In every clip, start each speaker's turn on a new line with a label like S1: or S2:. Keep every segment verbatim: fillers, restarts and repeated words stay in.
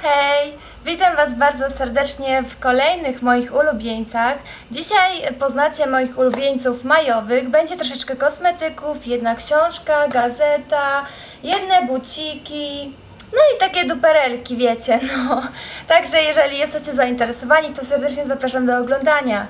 S1: Hej! Witam Was bardzo serdecznie w kolejnych moich ulubieńcach. Dzisiaj poznacie moich ulubieńców majowych. Będzie troszeczkę kosmetyków, jedna książka, gazeta, jedne buciki, no i takie duperelki, wiecie, no. Także jeżeli jesteście zainteresowani, to serdecznie zapraszam do oglądania.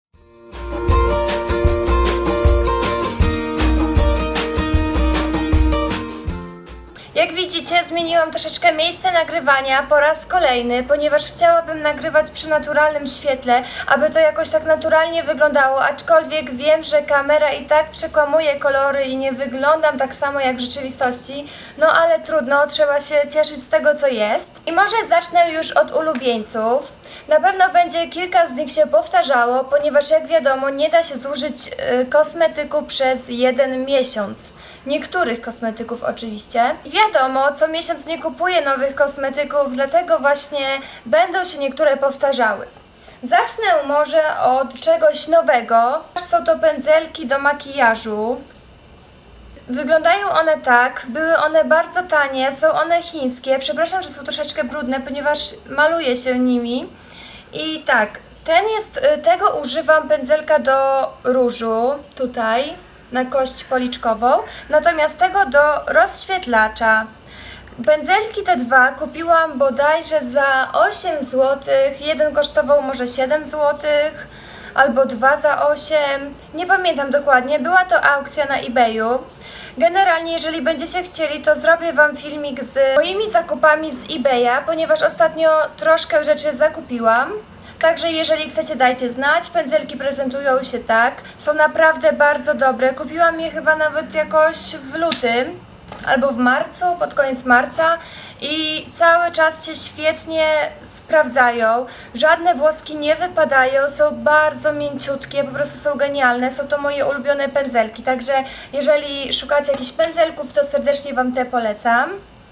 S1: Jak widzicie, zmieniłam troszeczkę miejsce nagrywania po raz kolejny, ponieważ chciałabym nagrywać przy naturalnym świetle, aby to jakoś tak naturalnie wyglądało, aczkolwiek wiem, że kamera i tak przekłamuje kolory i nie wyglądam tak samo jak w rzeczywistości, no ale trudno, trzeba się cieszyć z tego, co jest. I może zacznę już od ulubieńców. Na pewno będzie kilka z nich się powtarzało, ponieważ jak wiadomo, nie da się zużyć yy, kosmetyku przez jeden miesiąc. Niektórych kosmetyków oczywiście. I wiadomo, co miesiąc nie kupuję nowych kosmetyków, dlatego właśnie będą się niektóre powtarzały. Zacznę może od czegoś nowego. Są to pędzelki do makijażu. Wyglądają one tak, były one bardzo tanie, są one chińskie. Przepraszam, że są troszeczkę brudne, ponieważ maluję się nimi. I tak, ten jest, tego używam pędzelka do różu, tutaj, na kość policzkową, natomiast tego do rozświetlacza. Pędzelki te dwa kupiłam bodajże za osiem złotych, jeden kosztował może siedem złotych, albo dwa za osiem, nie pamiętam dokładnie, była to aukcja na eBayu. Generalnie, jeżeli będziecie chcieli, to zrobię Wam filmik z moimi zakupami z eBaya, ponieważ ostatnio troszkę rzeczy zakupiłam. Także jeżeli chcecie, dajcie znać. Pędzelki prezentują się tak. Są naprawdę bardzo dobre. Kupiłam je chyba nawet jakoś w lutym albo w marcu, pod koniec marca i cały czas się świetnie sprawdzają. Żadne włoski nie wypadają, są bardzo mięciutkie, po prostu są genialne. Są to moje ulubione pędzelki, także jeżeli szukacie jakichś pędzelków, to serdecznie Wam te polecam.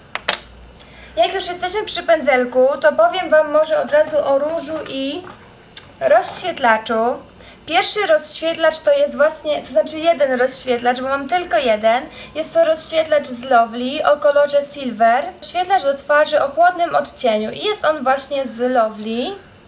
S1: Jak już jesteśmy przy pędzelku, to powiem Wam może od razu o różu i rozświetlaczu. Pierwszy rozświetlacz to jest właśnie, to znaczy jeden rozświetlacz, bo mam tylko jeden. Jest to rozświetlacz z Lovely o kolorze Silver. Rozświetlacz do twarzy o chłodnym odcieniu i jest on właśnie z Lovely.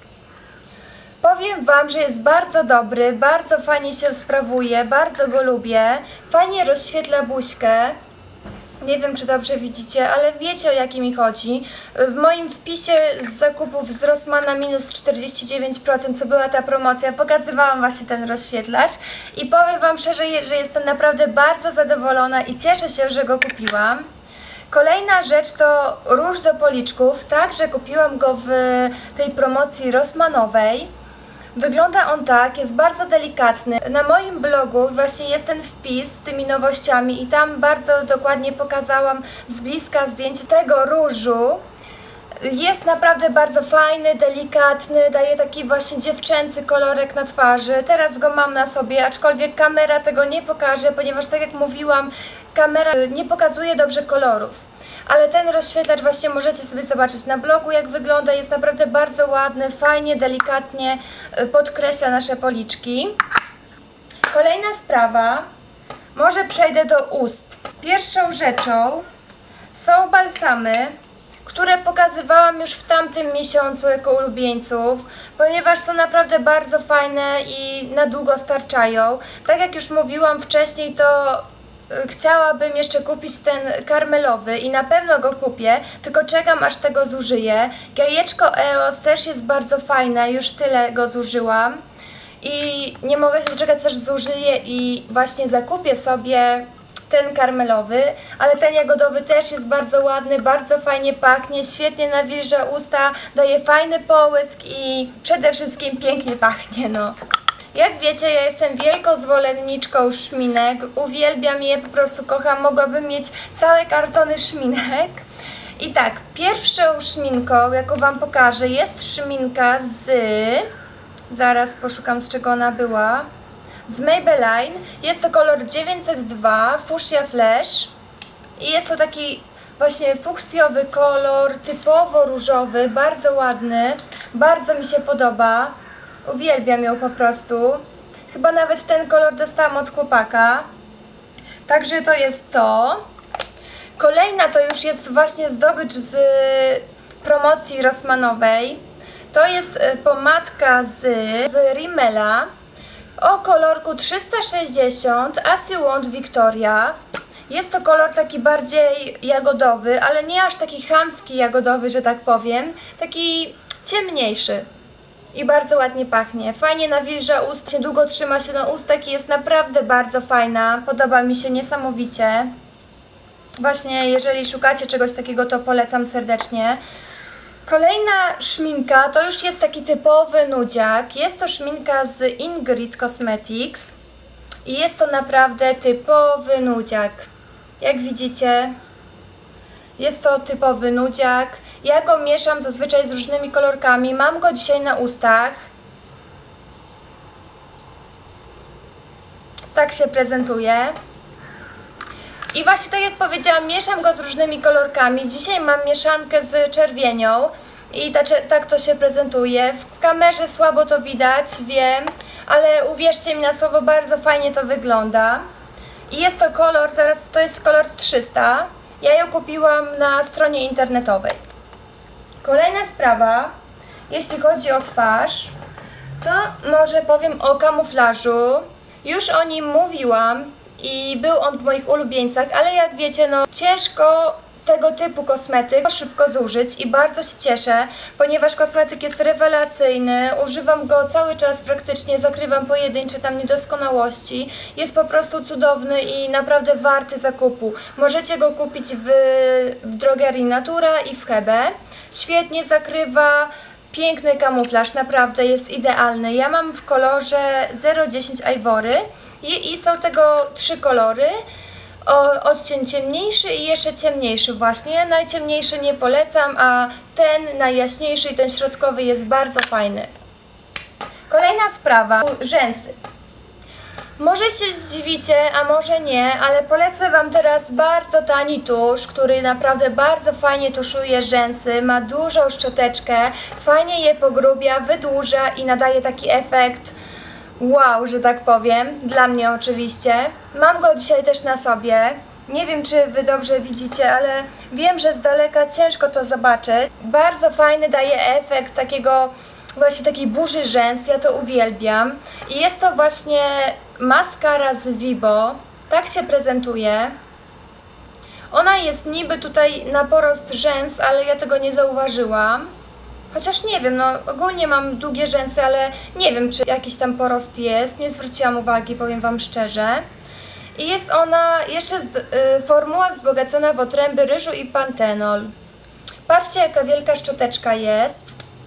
S1: Powiem Wam, że jest bardzo dobry, bardzo fajnie się sprawuje, bardzo go lubię. Fajnie rozświetla buźkę. Nie wiem, czy dobrze widzicie, ale wiecie, o jaki mi chodzi. W moim wpisie z zakupów z Rossmana minus czterdzieści dziewięć procent, co była ta promocja, pokazywałam właśnie ten rozświetlacz i powiem Wam szczerze, że jestem naprawdę bardzo zadowolona i cieszę się, że go kupiłam. Kolejna rzecz to róż do policzków, także kupiłam go w tej promocji Rossmanowej. Wygląda on tak, jest bardzo delikatny. Na moim blogu właśnie jest ten wpis z tymi nowościami i tam bardzo dokładnie pokazałam z bliska zdjęcie tego różu. Jest naprawdę bardzo fajny, delikatny, daje taki właśnie dziewczęcy kolorek na twarzy. Teraz go mam na sobie, aczkolwiek kamera tego nie pokaże, ponieważ tak jak mówiłam, kamera nie pokazuje dobrze kolorów. Ale ten rozświetlacz właśnie możecie sobie zobaczyć na blogu, jak wygląda. Jest naprawdę bardzo ładny, fajnie, delikatnie podkreśla nasze policzki. Kolejna sprawa, może przejdę do ust. Pierwszą rzeczą są balsamy, które pokazywałam już w tamtym miesiącu jako ulubieńców, ponieważ są naprawdę bardzo fajne i na długo starczają. Tak jak już mówiłam wcześniej, to chciałabym jeszcze kupić ten karmelowy i na pewno go kupię, tylko czekam, aż tego zużyję. Jajeczko E O S też jest bardzo fajne, już tyle go zużyłam i nie mogę się doczekać, aż zużyję i właśnie zakupię sobie ten karmelowy, ale ten jagodowy też jest bardzo ładny, bardzo fajnie pachnie, świetnie nawilża usta, daje fajny połysk i przede wszystkim pięknie pachnie, no. Jak wiecie, ja jestem wielką zwolenniczką szminek, uwielbiam je, po prostu kocham, mogłabym mieć całe kartony szminek. I tak, pierwszą szminką, jaką Wam pokażę, jest szminka z... Zaraz poszukam, z czego ona była. Z Maybelline. Jest to kolor dziewięćset dwa, Fuchsia Flash. I jest to taki właśnie fuksjowy kolor, typowo różowy, bardzo ładny. Bardzo mi się podoba. Uwielbiam ją po prostu. Chyba nawet ten kolor dostałam od chłopaka. Także to jest to. Kolejna to już jest właśnie zdobycz z promocji Rossmanowej. To jest pomadka z, z Rimmela o kolorku trzysta sześćdziesiąt As You Want Victoria. Jest to kolor taki bardziej jagodowy, ale nie aż taki chamski jagodowy, że tak powiem. Taki ciemniejszy. I bardzo ładnie pachnie. Fajnie nawilża ust, długo trzyma się na ustach i jest naprawdę bardzo fajna. Podoba mi się niesamowicie. Właśnie jeżeli szukacie czegoś takiego, to polecam serdecznie. Kolejna szminka to już jest taki typowy nudziak. Jest to szminka z Ingrid Cosmetics i jest to naprawdę typowy nudziak. Jak widzicie, jest to typowy nudziak. Ja go mieszam zazwyczaj z różnymi kolorkami. Mam go dzisiaj na ustach. Tak się prezentuje. I właśnie tak jak powiedziałam, mieszam go z różnymi kolorkami. Dzisiaj mam mieszankę z czerwienią i ta, tak to się prezentuje. W kamerze słabo to widać, wiem, ale uwierzcie mi na słowo, bardzo fajnie to wygląda. I jest to kolor, zaraz to jest kolor trzysta. Ja ją kupiłam na stronie internetowej. Kolejna sprawa, jeśli chodzi o twarz, to może powiem o kamuflażu. Już o nim mówiłam i był on w moich ulubieńcach, ale jak wiecie, no ciężko tego typu kosmetyk szybko zużyć i bardzo się cieszę, ponieważ kosmetyk jest rewelacyjny, używam go cały czas praktycznie, zakrywam pojedyncze tam niedoskonałości, jest po prostu cudowny i naprawdę warty zakupu. Możecie go kupić w, w drogerii Natura i w Hebe. Świetnie zakrywa, piękny kamuflaż, naprawdę jest idealny. Ja mam w kolorze zero dziesięć Ivory i, i są tego trzy kolory. O, odcień ciemniejszy i jeszcze ciemniejszy właśnie. Najciemniejszy nie polecam, a ten najjaśniejszy i ten środkowy jest bardzo fajny. Kolejna sprawa, rzęsy. Może się zdziwicie, a może nie, ale polecę Wam teraz bardzo tani tusz, który naprawdę bardzo fajnie tuszuje rzęsy, ma dużą szczoteczkę, fajnie je pogrubia, wydłuża i nadaje taki efekt wow, że tak powiem, dla mnie oczywiście. Mam go dzisiaj też na sobie. Nie wiem, czy Wy dobrze widzicie, ale wiem, że z daleka ciężko to zobaczyć. Bardzo fajny, daje efekt takiego, właśnie takiej burzy rzęs, ja to uwielbiam. I jest to właśnie maskara z Vibo, tak się prezentuje. Ona jest niby tutaj na porost rzęs, ale ja tego nie zauważyłam. Chociaż nie wiem, no ogólnie mam długie rzęsy, ale nie wiem, czy jakiś tam porost jest. Nie zwróciłam uwagi, powiem Wam szczerze. I jest ona jeszcze z, y, formuła wzbogacona w otręby ryżu i pantenol. Patrzcie, jaka wielka szczoteczka jest.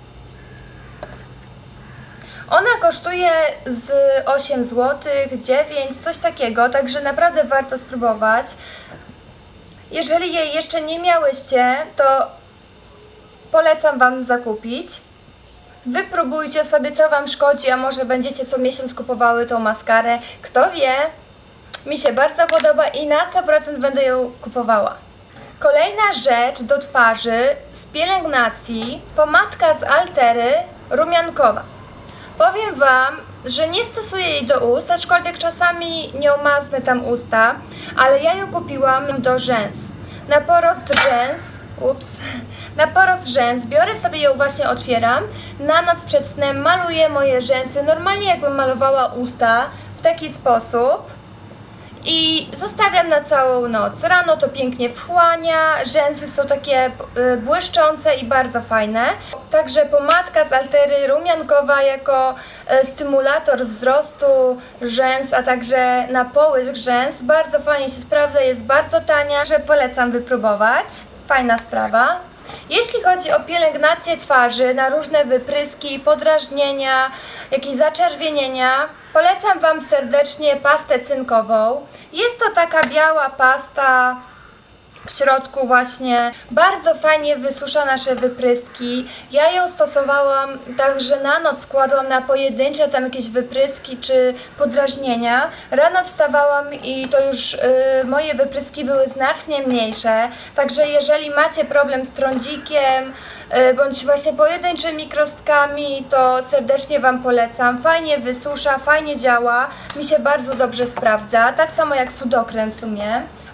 S1: Ona kosztuje z osiem złotych, dziewięć, coś takiego, także naprawdę warto spróbować. Jeżeli jej jeszcze nie miałyście, to polecam Wam zakupić. Wypróbujcie sobie, co Wam szkodzi, a może będziecie co miesiąc kupowały tą maskarę. Kto wie? Mi się bardzo podoba i na sto procent będę ją kupowała. Kolejna rzecz do twarzy z pielęgnacji, pomadka z Altery rumiankowa. Powiem Wam, że nie stosuję jej do ust, aczkolwiek czasami nią maznę tam usta, ale ja ją kupiłam do rzęs. Na porost rzęs, ups, na porost rzęs biorę sobie ją, właśnie otwieram, na noc przed snem maluję moje rzęsy, normalnie jakbym malowała usta, w taki sposób. I zostawiam na całą noc. Rano to pięknie wchłania, rzęsy są takie błyszczące i bardzo fajne. Także pomadka z Altery rumiankowa jako stymulator wzrostu rzęs, a także na połysk rzęs. Bardzo fajnie się sprawdza, jest bardzo tania, że polecam wypróbować. Fajna sprawa. Jeśli chodzi o pielęgnację twarzy na różne wypryski, podrażnienia, jakieś zaczerwienienia, polecam Wam serdecznie pastę cynkową. Jest to taka biała pasta, w środku właśnie bardzo fajnie wysusza nasze wypryski. Ja ją stosowałam tak, że na noc składłam na pojedyncze tam jakieś wypryski czy podrażnienia. Rano wstawałam i to już yy, moje wypryski były znacznie mniejsze. Także jeżeli macie problem z trądzikiem yy, bądź właśnie pojedynczymi krostkami, to serdecznie Wam polecam. Fajnie wysusza, fajnie działa. Mi się bardzo dobrze sprawdza. Tak samo jak sudokrem w sumie.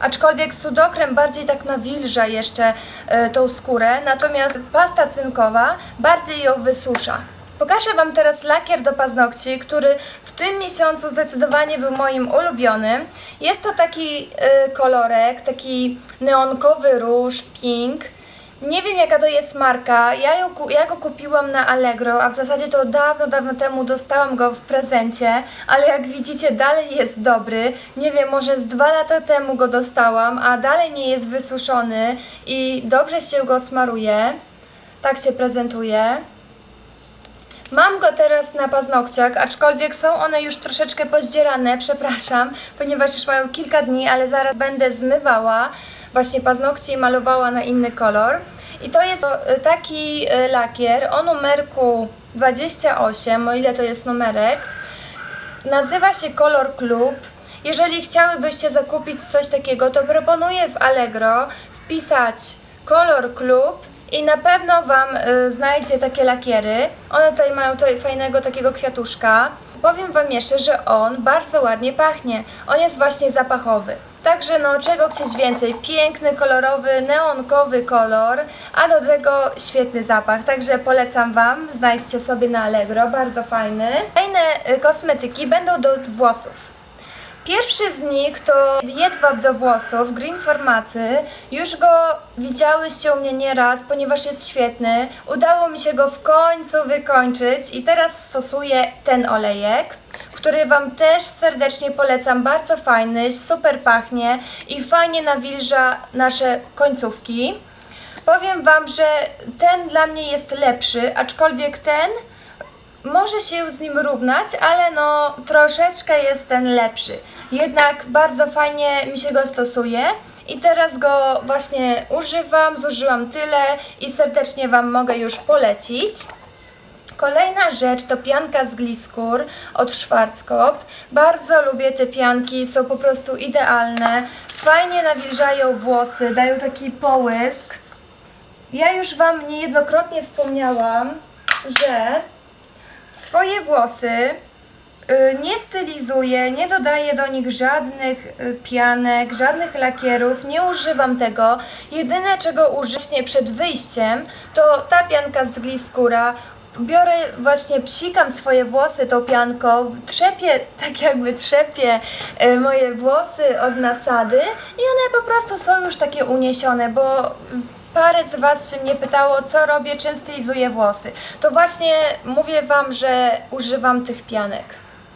S1: aczkolwiek sudokrem bardziej tak nawilża jeszcze y, tą skórę, natomiast pasta cynkowa bardziej ją wysusza. Pokażę Wam teraz lakier do paznokci, który w tym miesiącu zdecydowanie był moim ulubionym. Jest to taki y, kolorek, taki neonkowy róż, pink. Nie wiem jaka to jest marka, ja, ją, ja go kupiłam na Allegro, a w zasadzie to dawno, dawno temu dostałam go w prezencie, ale jak widzicie dalej jest dobry. Nie wiem, może z dwa lata temu go dostałam, a dalej nie jest wysuszony i dobrze się go smaruje. Tak się prezentuje. Mam go teraz na paznokciach, aczkolwiek są one już troszeczkę pozdzierane, przepraszam, ponieważ już mają kilka dni, ale zaraz będę zmywała właśnie paznokcie i malowała na inny kolor. I to jest taki lakier o numerku dwadzieścia osiem, o ile to jest numerek. Nazywa się Color Club. Jeżeli chciałybyście zakupić coś takiego, to proponuję w Allegro wpisać Color Club i na pewno Wam y, znajdzie takie lakiery. One tutaj mają tutaj fajnego takiego kwiatuszka. Powiem Wam jeszcze, że on bardzo ładnie pachnie. On jest właśnie zapachowy. Także no czego chcieć więcej? Piękny, kolorowy, neonkowy kolor, a do tego świetny zapach. Także polecam Wam, znajdźcie sobie na Allegro, bardzo fajny. Kolejne y, kosmetyki będą do włosów. Pierwszy z nich to jedwab do włosów, Green Formacy. Już go widziałyście u mnie nieraz, ponieważ jest świetny. Udało mi się go w końcu wykończyć i teraz stosuję ten olejek, który Wam też serdecznie polecam. Bardzo fajny, super pachnie i fajnie nawilża nasze końcówki. Powiem Wam, że ten dla mnie jest lepszy, aczkolwiek ten może się z nim równać, ale no troszeczkę jest ten lepszy. Jednak bardzo fajnie mi się go stosuje i teraz go właśnie używam, zużyłam tyle i serdecznie Wam mogę już polecić. Kolejna rzecz to pianka z Gliskur od Schwarzkopf. Bardzo lubię te pianki, są po prostu idealne. Fajnie nawilżają włosy, dają taki połysk. Ja już Wam niejednokrotnie wspomniałam, że swoje włosy y, nie stylizuję, nie dodaję do nich żadnych y, pianek, żadnych lakierów, nie używam tego. Jedyne czego użyję przed wyjściem to ta pianka z Gliskura. Biorę właśnie, psikam swoje włosy tą pianką, trzepię, tak jakby trzepię y, moje włosy od nasady i one po prostu są już takie uniesione, bo parę z Was się mnie pytało, co robię, czym stylizuję włosy. To właśnie mówię Wam, że używam tych pianek.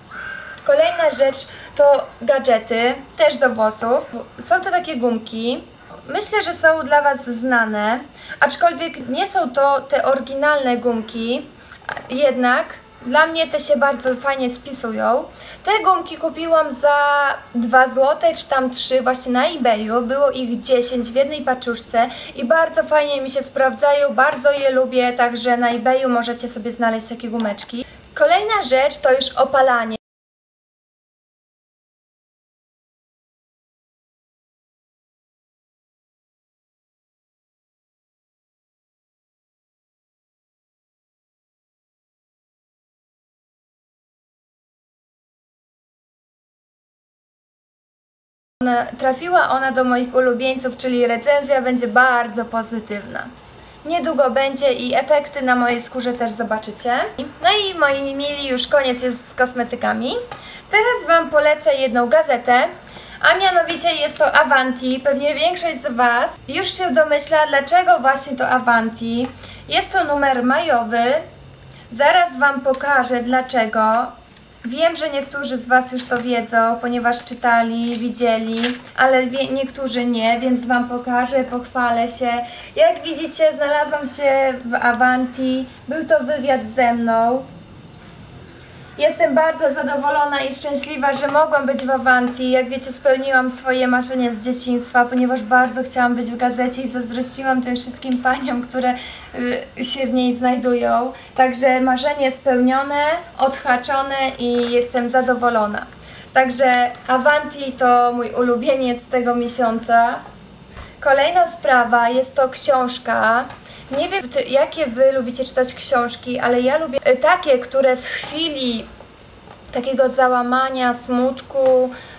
S1: Kolejna rzecz to gadżety, też do włosów. Są to takie gumki. Myślę, że są dla Was znane, aczkolwiek nie są to te oryginalne gumki, jednak dla mnie te się bardzo fajnie spisują. Te gumki kupiłam za dwa złote, czy tam trzy właśnie na eBayu. Było ich dziesięć w jednej paczuszce i bardzo fajnie mi się sprawdzają, bardzo je lubię, także na eBayu możecie sobie znaleźć takie gumeczki. Kolejna rzecz to już opalanie. Trafiła ona do moich ulubieńców, czyli recenzja będzie bardzo pozytywna. Niedługo będzie i efekty na mojej skórze też zobaczycie. No i moi mili, już koniec jest z kosmetykami. Teraz Wam polecę jedną gazetę, a mianowicie jest to Avanti. Pewnie większość z Was już się domyśla, dlaczego właśnie to Avanti. Jest to numer majowy. Zaraz Wam pokażę dlaczego. Wiem, że niektórzy z Was już to wiedzą, ponieważ czytali, widzieli, ale niektórzy nie, więc Wam pokażę, pochwalę się. Jak widzicie, znalazłam się w Avanti, był to wywiad ze mną. Jestem bardzo zadowolona i szczęśliwa, że mogłam być w Avanti. Jak wiecie, spełniłam swoje marzenie z dzieciństwa, ponieważ bardzo chciałam być w gazecie i zazdrościłam tym wszystkim paniom, które y, się w niej znajdują. Także marzenie spełnione, odhaczone i jestem zadowolona. Także Avanti to mój ulubieniec tego miesiąca. Kolejna sprawa jest to książka. Nie wiem, jakie Wy lubicie czytać książki, ale ja lubię takie, które w chwili takiego załamania, smutku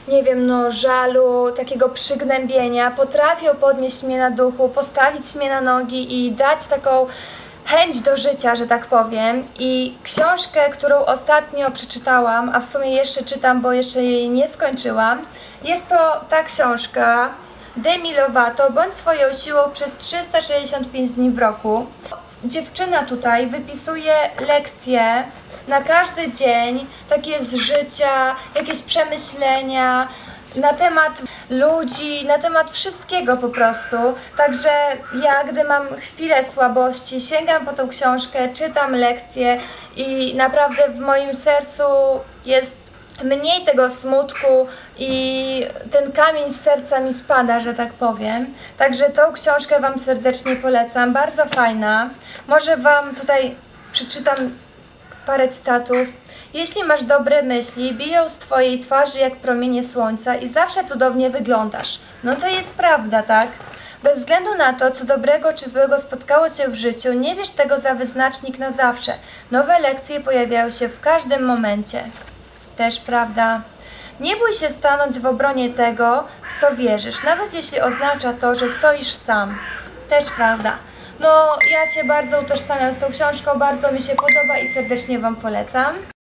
S1: nie wiem, no żalu, takiego przygnębienia, potrafią podnieść mnie na duchu, postawić mnie na nogi i dać taką chęć do życia, że tak powiem. I książkę, którą ostatnio przeczytałam, a w sumie jeszcze czytam, bo jeszcze jej nie skończyłam, jest to ta książka Demi Lovato, Bądź swoją siłą przez trzysta sześćdziesiąt pięć dni w roku. Dziewczyna tutaj wypisuje lekcje na każdy dzień, takie z życia, jakieś przemyślenia na temat ludzi, na temat wszystkiego po prostu. Także ja, gdy mam chwilę słabości, sięgam po tą książkę, czytam lekcje i naprawdę w moim sercu jest mniej tego smutku i ten kamień z serca mi spada, że tak powiem. Także tą książkę Wam serdecznie polecam, bardzo fajna. Może Wam tutaj przeczytam parę cytatów. Jeśli masz dobre myśli, biją z Twojej twarzy jak promienie słońca i zawsze cudownie wyglądasz. No to jest prawda, tak? Bez względu na to, co dobrego czy złego spotkało Cię w życiu, nie bierz tego za wyznacznik na zawsze. Nowe lekcje pojawiają się w każdym momencie. Też prawda. Nie bój się stanąć w obronie tego, w co wierzysz, nawet jeśli oznacza to, że stoisz sam. Też prawda. No, ja się bardzo utożsamiam z tą książką, bardzo mi się podoba i serdecznie Wam polecam.